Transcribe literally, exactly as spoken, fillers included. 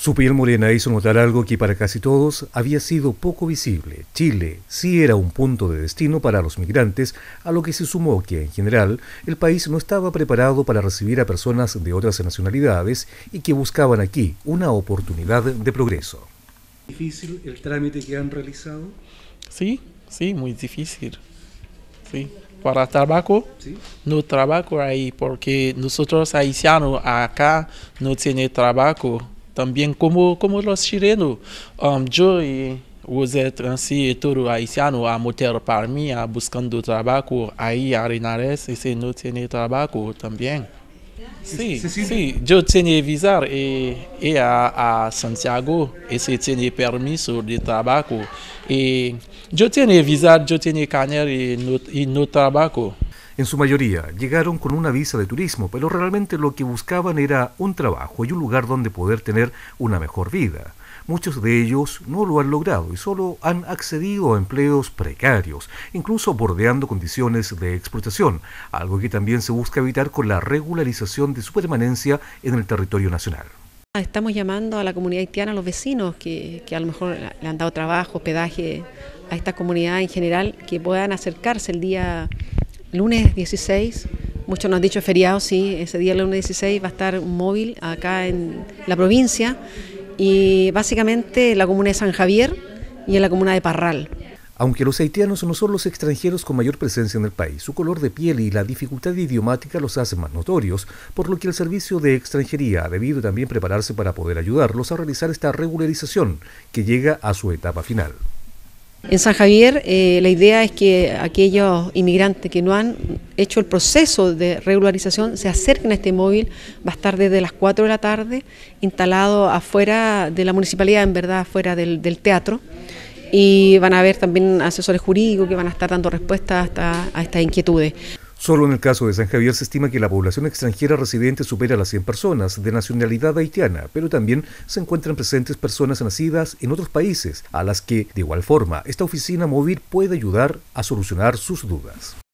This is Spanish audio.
Su piel morena hizo notar algo que para casi todos había sido poco visible. Chile sí era un punto de destino para los migrantes, a lo que se sumó que, en general, el país no estaba preparado para recibir a personas de otras nacionalidades y que buscaban aquí una oportunidad de progreso. ¿Difícil el trámite que han realizado? Sí, sí, muy difícil. Sí. Para trabajo, ¿sí? No trabajo ahí porque nosotros haitianos acá no tiene trabajo. También como, como los chilenos, um, yo y usted así todo haitiano a meter para mí a buscando trabajo ahí a Linares y si no tiene trabajo también. Sí, sí, sí, sí. Yo tenía visa y, y a, a Santiago y si tiene permiso de trabajo. Y yo tenía visa, yo tenía carnet y no, y no trabajo. En su mayoría llegaron con una visa de turismo, pero realmente lo que buscaban era un trabajo y un lugar donde poder tener una mejor vida. Muchos de ellos no lo han logrado y solo han accedido a empleos precarios, incluso bordeando condiciones de explotación, algo que también se busca evitar con la regularización de su permanencia en el territorio nacional. Estamos llamando a la comunidad haitiana, a los vecinos que, que a lo mejor le han dado trabajo, hospedaje a esta comunidad en general, que puedan acercarse el día lunes dieciséis, muchos nos han dicho feriado, sí, ese día el lunes dieciséis va a estar un móvil acá en la provincia y básicamente en la comuna de San Javier y en la comuna de Parral. Aunque los haitianos no son los extranjeros con mayor presencia en el país, su color de piel y la dificultad idiomática los hacen más notorios, por lo que el Servicio de Extranjería ha debido también prepararse para poder ayudarlos a realizar esta regularización que llega a su etapa final. En San Javier eh, la idea es que aquellos inmigrantes que no han hecho el proceso de regularización se acerquen a este móvil. Va a estar desde las cuatro de la tarde instalado afuera de la municipalidad, en verdad afuera del, del teatro, y van a haber también asesores jurídicos que van a estar dando respuestas a, a estas inquietudes. Solo en el caso de San Javier se estima que la población extranjera residente supera las cien personas de nacionalidad haitiana, pero también se encuentran presentes personas nacidas en otros países, a las que, de igual forma, esta oficina móvil puede ayudar a solucionar sus dudas.